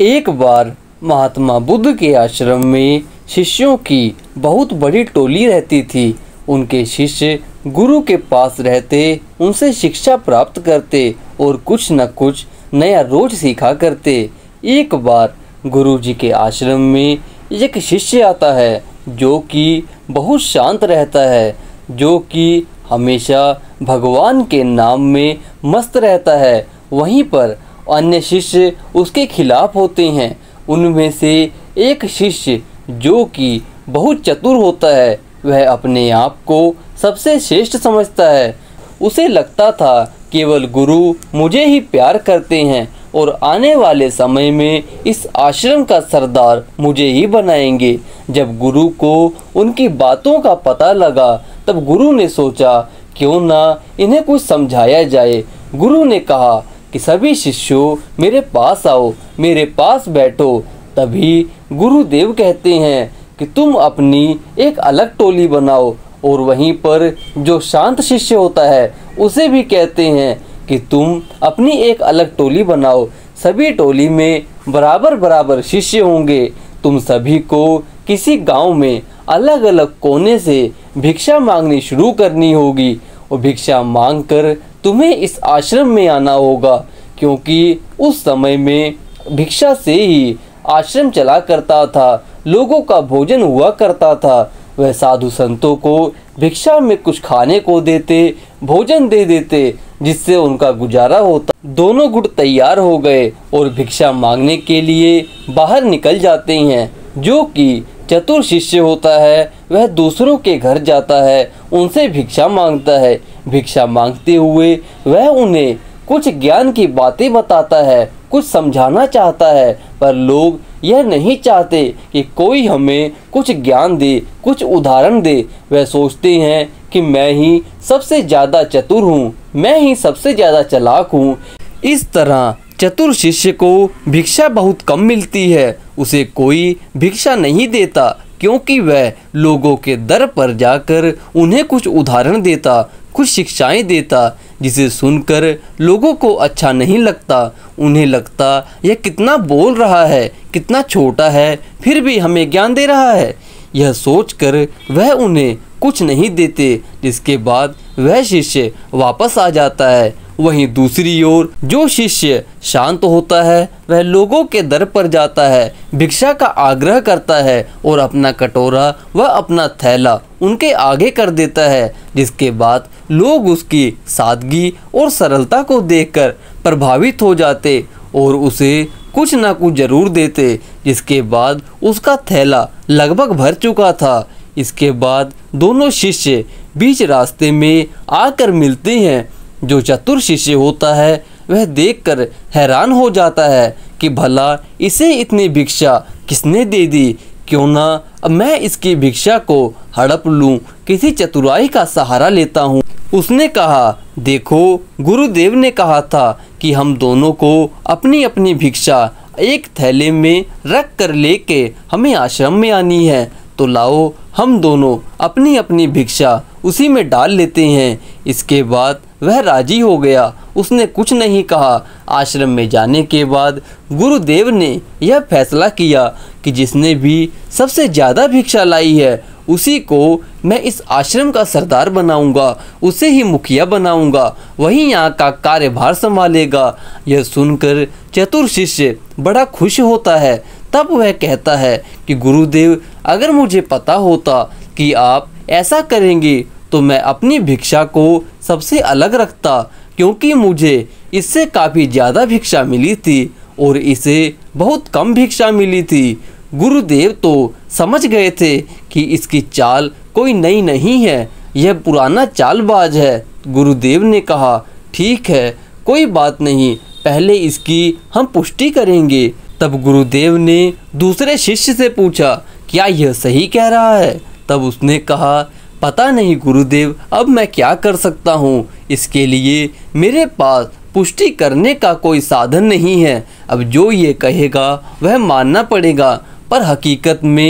एक बार महात्मा बुद्ध के आश्रम में शिष्यों की बहुत बड़ी टोली रहती थी। उनके शिष्य गुरु के पास रहते, उनसे शिक्षा प्राप्त करते और कुछ न कुछ नया रोज सीखा करते। एक बार गुरु जी के आश्रम में एक शिष्य आता है जो कि बहुत शांत रहता है, जो कि हमेशा भगवान के नाम में मस्त रहता है। वहीं पर अन्य शिष्य उसके खिलाफ होते हैं। उनमें से एक शिष्य जो कि बहुत चतुर होता है, वह अपने आप को सबसे श्रेष्ठ समझता है। उसे लगता था केवल गुरु मुझे ही प्यार करते हैं और आने वाले समय में इस आश्रम का सरदार मुझे ही बनाएंगे। जब गुरु को उनकी बातों का पता लगा, तब गुरु ने सोचा क्यों ना इन्हें कुछ समझाया जाए। गुरु ने कहा कि सभी शिष्यों मेरे पास आओ, मेरे पास बैठो। तभी गुरुदेव कहते हैं कि तुम अपनी एक अलग टोली बनाओ, और वहीं पर जो शांत शिष्य होता है उसे भी कहते हैं कि तुम अपनी एक अलग टोली बनाओ। सभी टोली में बराबर बराबर शिष्य होंगे। तुम सभी को किसी गांव में अलग अलग कोने से भिक्षा मांगनी शुरू करनी होगी, और भिक्षा मांगकर तुम्हें इस आश्रम में आना होगा, क्योंकि उस समय में भिक्षा से ही आश्रम चला करता था, लोगों का भोजन हुआ करता था। वह साधु संतों को भिक्षा में कुछ खाने को देते, भोजन दे देते, जिससे उनका गुजारा होता। दोनों गुट तैयार हो गए और भिक्षा मांगने के लिए बाहर निकल जाते हैं। जो कि चतुर शिष्य होता है वह दूसरों के घर जाता है, उनसे भिक्षा मांगता है। भिक्षा मांगते हुए वह उन्हें कुछ ज्ञान की बातें बताता है, कुछ समझाना चाहता है, पर लोग यह नहीं चाहते कि कोई हमें कुछ ज्ञान दे, कुछ उदाहरण दे। वह सोचते हैं कि मैं ही सबसे ज़्यादा चतुर हूँ, मैं ही सबसे ज़्यादा चालाक हूँ। इस तरह चतुर शिष्य को भिक्षा बहुत कम मिलती है। उसे कोई भिक्षा नहीं देता, क्योंकि वह लोगों के दर पर जाकर उन्हें कुछ उदाहरण देता, कुछ शिक्षाएं देता, जिसे सुनकर लोगों को अच्छा नहीं लगता। उन्हें लगता यह कितना बोल रहा है, कितना छोटा है, फिर भी हमें ज्ञान दे रहा है। यह सोचकर वह उन्हें कुछ नहीं देते, जिसके बाद वह शिष्य वापस आ जाता है। वहीं दूसरी ओर जो शिष्य शांत होता है वह लोगों के दर पर जाता है, भिक्षा का आग्रह करता है और अपना कटोरा व अपना थैला उनके आगे कर देता है, जिसके बाद लोग उसकी सादगी और सरलता को देखकर प्रभावित हो जाते और उसे कुछ ना कुछ जरूर देते। जिसके बाद उसका थैला लगभग भर चुका था। इसके बाद दोनों शिष्य बीच रास्ते में आकर मिलते हैं। जो चतुर शिष्य होता है वह देखकर हैरान हो जाता है कि भला इसे इतनी भिक्षा किसने दे दी, क्यों ना अब मैं इसकी भिक्षा को हड़प लूं, किसी चतुराई का सहारा लेता हूं। उसने कहा, देखो गुरुदेव ने कहा था कि हम दोनों को अपनी अपनी भिक्षा एक थैले में रख कर लेके हमें आश्रम में आनी है, तो लाओ हम दोनों अपनी अपनी भिक्षा उसी में डाल लेते हैं। इसके बाद वह राजी हो गया, उसने कुछ नहीं कहा। आश्रम में जाने के बाद गुरुदेव ने यह फैसला किया कि जिसने भी सबसे ज़्यादा भिक्षा लाई है उसी को मैं इस आश्रम का सरदार बनाऊंगा, उसे ही मुखिया बनाऊंगा, वही यहाँ का कार्यभार संभालेगा। यह सुनकर चतुर शिष्य बड़ा खुश होता है। तब वह कहता है कि गुरुदेव, अगर मुझे पता होता कि आप ऐसा करेंगे तो मैं अपनी भिक्षा को सबसे अलग रखता, क्योंकि मुझे इससे काफ़ी ज़्यादा भिक्षा मिली थी और इसे बहुत कम भिक्षा मिली थी। गुरुदेव तो समझ गए थे कि इसकी चाल कोई नई नहीं है, यह पुराना चालबाज है। गुरुदेव ने कहा, ठीक है, कोई बात नहीं, पहले इसकी हम पुष्टि करेंगे। तब गुरुदेव ने दूसरे शिष्य से पूछा, क्या यह सही कह रहा है? तब उसने कहा, पता नहीं गुरुदेव, अब मैं क्या कर सकता हूँ, इसके लिए मेरे पास पुष्टि करने का कोई साधन नहीं है। अब जो ये कहेगा वह मानना पड़ेगा, पर हकीकत में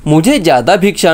मुझे ज़्यादा भिक्षा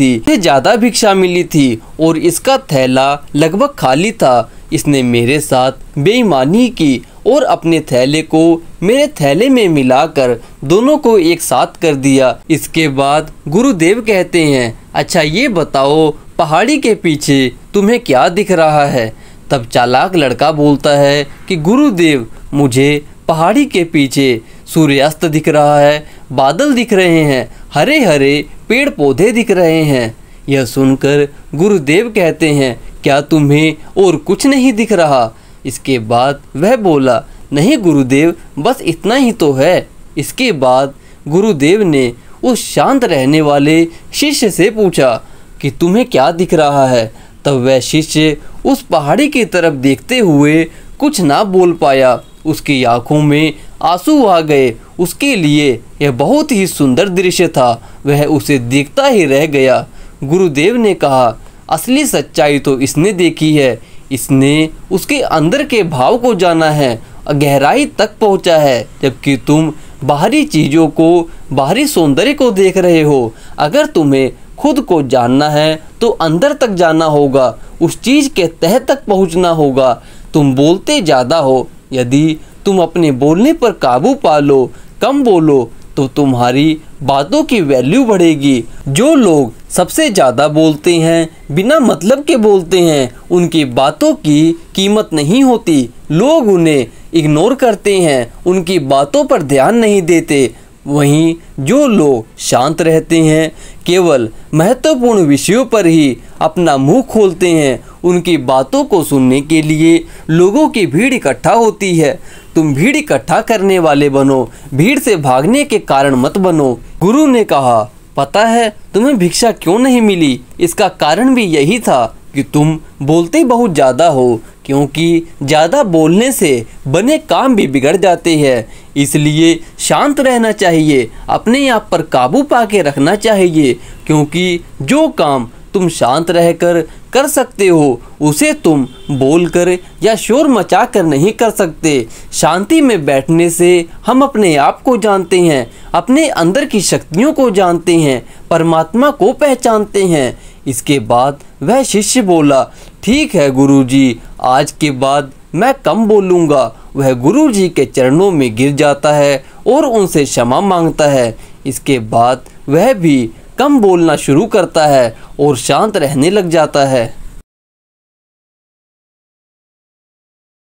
मिली थी और इसका थैला लगभग खाली था। इसने मेरे साथ बेईमानी की और अपने थैले को मेरे थैले में मिलाकर दोनों को एक साथ कर दिया। इसके बाद गुरुदेव कहते हैं, अच्छा ये बताओ पहाड़ी के पीछे तुम्हें क्या दिख रहा है? तब चालाक लड़का बोलता है कि गुरुदेव, मुझे पहाड़ी के पीछे सूर्यास्त दिख रहा है, बादल दिख रहे हैं, हरे हरे पेड़ पौधे दिख रहे हैं। यह सुनकर गुरुदेव कहते हैं, क्या तुम्हें और कुछ नहीं दिख रहा? इसके बाद वह बोला, नहीं गुरुदेव, बस इतना ही तो है। इसके बाद गुरुदेव ने उस शांत रहने वाले शिष्य से पूछा कि तुम्हें क्या दिख रहा है? तब वह शिष्य उस पहाड़ी की तरफ देखते हुए कुछ ना बोल पाया। उसकी आंखों में आंसू आ गए। उसके लिए यह बहुत ही सुंदर दृश्य था। वह उसे देखता ही रह गया। गुरुदेव ने कहा, असली सच्चाई तो इसने देखी है। इसने उसके अंदर के भाव को जाना है, गहराई तक पहुंचा है, जबकि तुम बाहरी चीज़ों को, बाहरी सौंदर्य को देख रहे हो। अगर तुम्हें खुद को जानना है तो अंदर तक जाना होगा, उस चीज़ के तह तक पहुंचना होगा। तुम बोलते ज़्यादा हो, यदि तुम अपने बोलने पर काबू पा लो, कम बोलो, तो तुम्हारी बातों की वैल्यू बढ़ेगी। जो लोग सबसे ज़्यादा बोलते हैं, बिना मतलब के बोलते हैं, उनकी बातों की कीमत नहीं होती। लोग उन्हें इग्नोर करते हैं, उनकी बातों पर ध्यान नहीं देते। वहीं जो लोग शांत रहते हैं, केवल महत्वपूर्ण विषयों पर ही अपना मुंह खोलते हैं, उनकी बातों को सुनने के लिए लोगों की भीड़ इकट्ठा होती है। तुम भीड़ इकट्ठा करने वाले बनो, भीड़ से भागने के कारण मत बनो। गुरु ने कहा, पता है तुम्हें भिक्षा क्यों नहीं मिली? इसका कारण भी यही था कि तुम बोलते बहुत ज़्यादा हो, क्योंकि ज़्यादा बोलने से बने काम भी बिगड़ जाते हैं। इसलिए शांत रहना चाहिए, अपने आप पर काबू पा के रखना चाहिए, क्योंकि जो काम तुम शांत रहकर कर सकते हो, उसे तुम बोलकर या शोर मचा कर नहीं कर सकते। शांति में बैठने से हम अपने आप को जानते हैं, अपने अंदर की शक्तियों को जानते हैं, परमात्मा को पहचानते हैं। इसके बाद वह शिष्य बोला, ठीक है गुरुजी, आज के बाद मैं कम बोलूँगा। वह गुरुजी के चरणों में गिर जाता है और उनसे क्षमा मांगता है। इसके बाद वह भी कम बोलना शुरू करता है और शांत रहने लग जाता है।